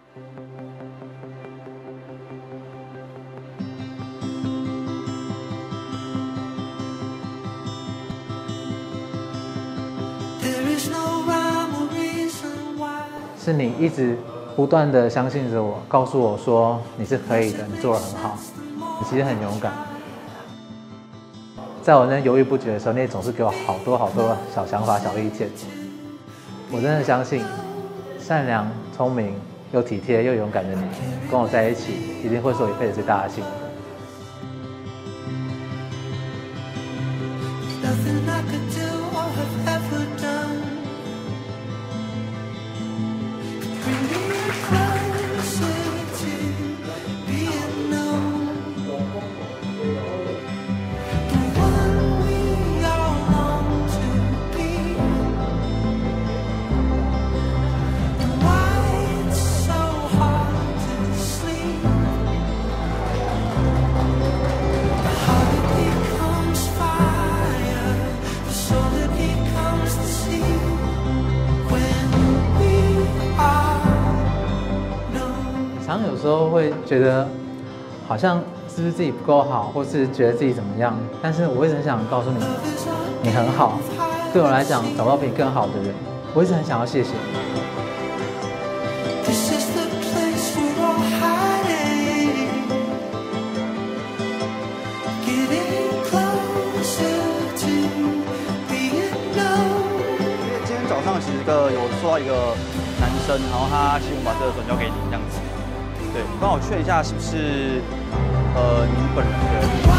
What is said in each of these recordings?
是你一直不断的相信着我，告诉我说你是可以的，你做得很好，你其实很勇敢。在我那犹豫不决的时候，你也总是给我好多小想法、小意见。我真的相信，善良、聪明又体贴又勇敢的你，跟我在一起，一定会是我一辈子最大的幸福。常有时候会觉得，好像是不是自己不够好，或是觉得自己怎么样？但是我一直很想告诉你，你很好。对我来讲，找到比你更好的人，我一直很想要谢谢你。 今天早上其实有收到一个男生，然后他请我把这个转交给你这样子。对，帮我确一下是不是您本人的？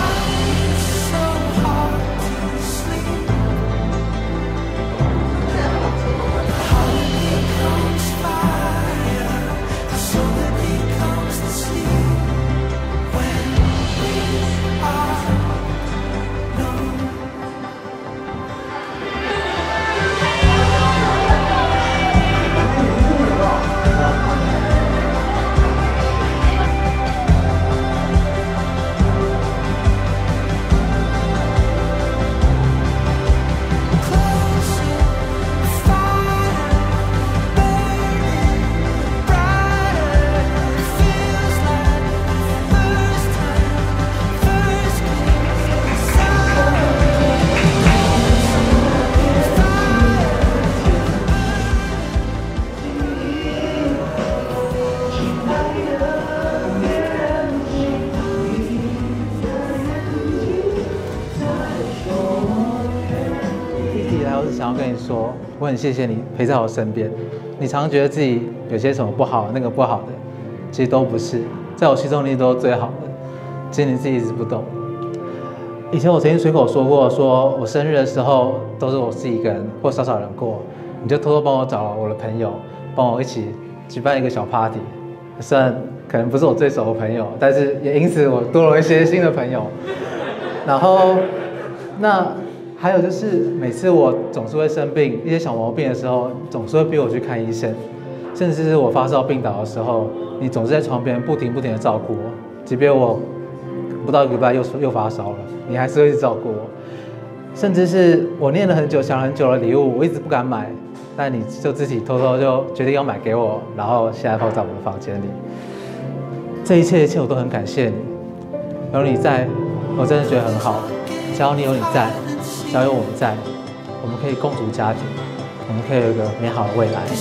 想要跟你说，我很谢谢你陪在我身边。你常常觉得自己有些什么不好，那个不好的，其实都不是，在我心中你都是最好的。其实你自己一直不懂。以前我曾经随口说过，说我生日的时候都是我自己一个人或少人过，你就偷偷帮我找了我的朋友，帮我一起举办一个小 party。虽然可能不是我最熟的朋友，但是也因此我多了一些新的朋友。然后还有就是，每次我总是会生病，一些小毛病的时候，总是会逼我去看医生，甚至是我发烧病倒的时候，你总是在床边不停的照顾我，即便我不到1个礼拜又发烧了，你还是会一直照顾我。甚至是我念了很久、想了很久的礼物，我一直不敢买，但你就自己偷偷就决定要买给我，然后现在放在我的房间里。这一切我都很感谢你，有你在，我真的觉得很好。只要你有你在。只要有我们在，我们可以共组家庭，我们可以有一个美好的未来。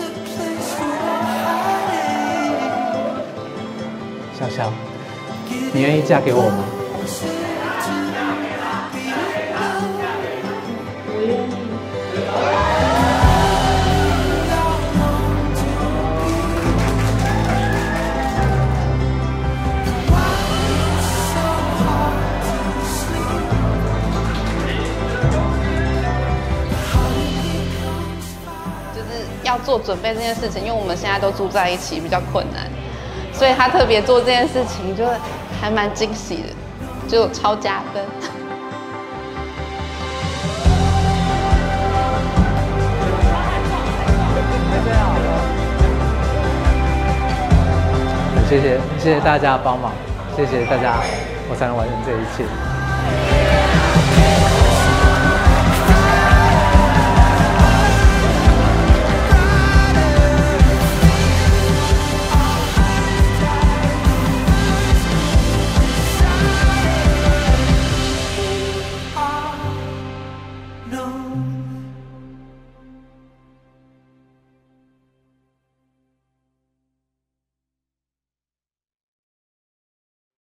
笑笑，你愿意嫁给我吗？ 我愿意。 要做准备这件事情，因为我们现在都住在一起，比较困难，所以他特别做这件事情，就还蛮惊喜的，就超加分。 谢谢大家帮忙，谢谢大家，我才能完成这一切。